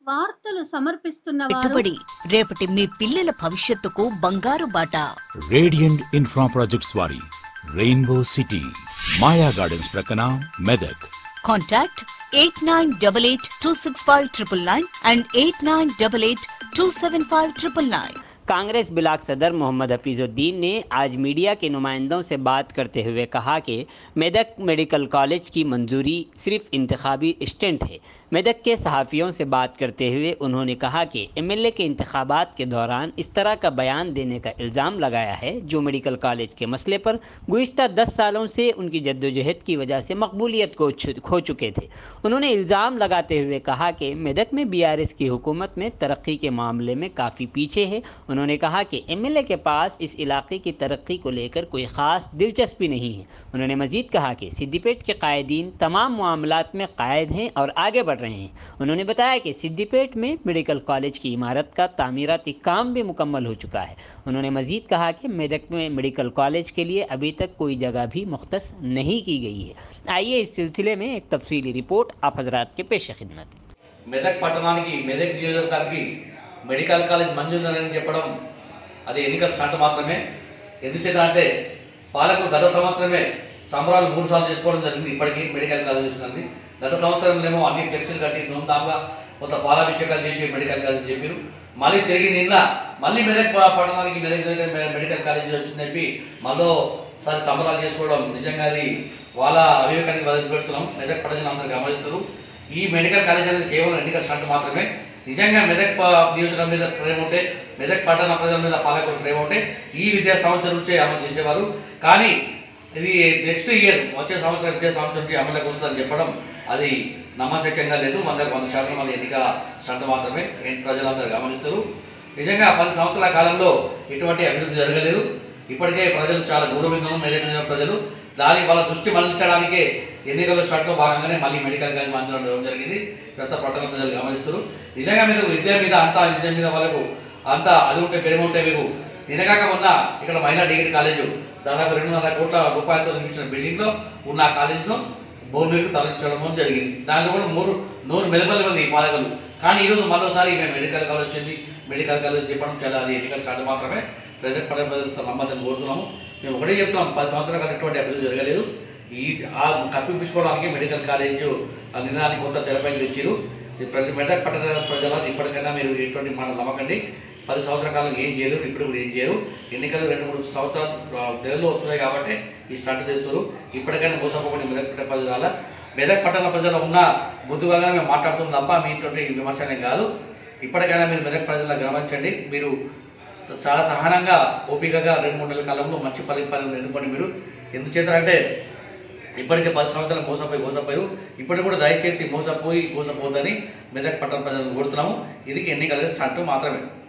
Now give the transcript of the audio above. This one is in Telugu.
వార్తలు సమర్పిస్తున్న వారు పెట్టుబడి రేపటి మీ పిల్లల భవిష్యత్తుకు బంగారు బాట. రేడియంట్ ఇన్ఫ్రా ప్రాజెక్ట్స్ వారి రెయిన్బో సిటీ మాయా గార్డెన్స్ ప్రక్కన Medak. Contact 8988265999 and 8988275999. Congress block सदर मोहम्मद हफीजुद्दीन ने आज मीडिया के नुमाइंदों से बात करते हुए कहा कि मेदक मेडिकल कॉलेज की मंजूरी सिर्फ इंतखाबी स्टंट है। मेदक के सहाफ़ियों से बात करते हुए उन्होंने कहा कि एमएलए के इंतखाबात के दौरान इस तरह का बयान देने का इल्ज़ाम लगाया है जो मेडिकल कॉलेज के मसले पर गुज़िश्ता 10 सालों से उनकी जद्दोजहद की वजह से मकबूलियत को खो चुके थे। उन्होंने इल्ज़ाम लगाते हुए कहा कि मेदक में बीआरएस की हुकूमत में तरक्की के मामले में काफ़ी पीछे है। उन्होंने कहा कि एमएलए के पास इस इलाके की तरक्की को लेकर कोई ख़ास दिलचस्पी नहीं है। उन्होंने मज़ीद कहा कि सिद्दीपेट के कायदीन तमाम मामलात में कायद हैं और आगे बढ़ रहे हैं। उन्होंने बताया कि सिद्दीपेट में मेडिकल कॉलेज की इमारत का तामीराती काम भी मुकम्मल हो चुका है। उन्होंने मज़ीद कहा कि मेदक में मेडिकल कॉलेज के लिए अभी तक कोई जगह भी मुख्तस नहीं की गई है। आइए इस सिलसिले में एक तफसीली रिपोर्ट आप हजरात के पेश खिदमत। మెదక్ పట్టణానికి మెదక్ నియోజకవర్గానికి మెడికల్ కాలేజ్ మంజూరని చెప్పడం అది ఎన్నికల స్టార్ట్ మాత్రమే. ఎందుచేత అంటే పాలకులు గత సంవత్సరమే సంబరాలు 3 సార్లు చేసుకోవడం జరిగింది. ఇప్పటికీ మెడికల్ కాలేజ్ వచ్చింది. గత సంవత్సరంలో అన్ని ఫ్లెక్సీలు కట్టి ధూమ్ధామ్గా కొంత పాలాభిషేకాలు చేసి మెడికల్ కాలేజ్ చెప్పారు. మళ్ళీ తిరిగి నిన్న మళ్ళీ మెదక్ పట్టణానికి మెడికల్ కాలేజ్ వచ్చిందని చెప్పి మరోసారి సంబరాలు చేసుకోవడం నిజంగా అది వాళ్ళ అవివేకానికి వదిలిపెడుతున్నాం. మెదక్ ప్రజలందరూ గమనిస్తారు. ఈ మెడికల్ కాలేజ్ అనేది కేవలం ఎన్నికల స్టార్ట్ మాత్రమే. నిజంగా మెదక్ నియోజకవర్గం మీద ప్రేమ ఉంటే, మెదక్ పట్టణ ప్రజల మీద పాలకులకు ప్రేమ ఉంటే ఈ విద్యా సంవత్సరం నుంచే అమలు చేసేవారు. కానీ ఇది నెక్స్ట్ ఇయర్ వచ్చే సంవత్సరం విద్యా సంవత్సరం నుంచి అమలుకి వస్తుందని చెప్పడం అది నమ్మశక్యంగా లేదు. 100% మన ఎన్నికల స్టార్ట్ మాత్రమే ప్రజలందరూ గమనిస్తారు. నిజంగా 10 సంవత్సరాల కాలంలో ఎటువంటి అభివృద్ధి జరగలేదు. ఇప్పటికే ప్రజలు చాలా గౌరవించడం మెదక్ ప్రజలు దాని వాళ్ళ దృష్టి మళ్లించడానికే ఎన్నికల స్టార్ట్లో భాగంగానే మళ్ళీ మెడికల్ కాలేజ్ మంజూరు జరిగింది. పెద్ద పట్టణ ప్రజలు గమనిస్తారు. నిజంగా మీకు విద్య మీద విద్య మీద వాళ్ళకు అంతా అది ఉంటే ప్రేమ ఉంటే మీకు నిన్నగాక మొన్న ఇక్కడ మహిళా డిగ్రీ కాలేజు దాదాపు 200 కోట్ల రూపాయలతో నిర్మించిన బిల్డింగ్లో ఉన్న ఆ కాలేజీలో బోర్డులకు తరలించడం జరిగింది. దాంట్లో కూడా 100 మెదపల్లి మంది పాలకులు. కానీ ఈరోజు మరోసారి మేము మెడికల్ కాలేజ్ వచ్చింది, మెడికల్ కాలేజ్ చెప్పడం చాలా అది ఎన్నికల స్టార్ట్ మాత్రమే. ప్రజలు నమ్మకం కోరుతున్నాము. మేము ఒకటే చెప్తున్నాం, 10 సంవత్సరాల కాలం ఎటువంటి అభివృద్ధి జరగలేదు. ఆ కప్పిపించుకోవడానికి మెడికల్ కాలేజ్ నిర్ణయానికి కొంత తెరపై తెచ్చారు. ప్రతి మెదక్ పట్టణ ప్రజల ఇప్పటికైనా మీరు ఎటువంటి మాట నమ్మకండి. 10 సంవత్సరాల కాలం ఏం చేయరు, ఇప్పుడు కూడా ఏం చేయరు. ఎన్నికలు 2-3 సంవత్సరాలు నెలలు వస్తున్నాయి కాబట్టి ఈ స్టార్ట్ చేస్తారు. ఇప్పటికైనా మోసపోకుండా మెదక్ పట్టణ ప్రజల మెదక్ పట్టణ ప్రజలు ఉన్న బుద్ధిగా మేము మాట్లాడుతున్నాం తప్ప మీతోటి విమర్శనే కాదు. ఇప్పటికైనా మీరు మెదక్ ప్రజలను గమనించండి. మీరు చాలా సహనంగా ఓపికగా 2-3 నెలల కాలంలో మంచి పరిపాలన ఎన్నుకోండి. మీరు ఎందుచేతంటే ఇప్పటికే 10 సంవత్సరాలు మోసపోయి ఇప్పటికి కూడా దయచేసి మోసపోదని మెదక్ పట్టణ ప్రజలను కోరుతున్నాము. ఇది ఎన్నికల స్టార్ట్ మాత్రమే.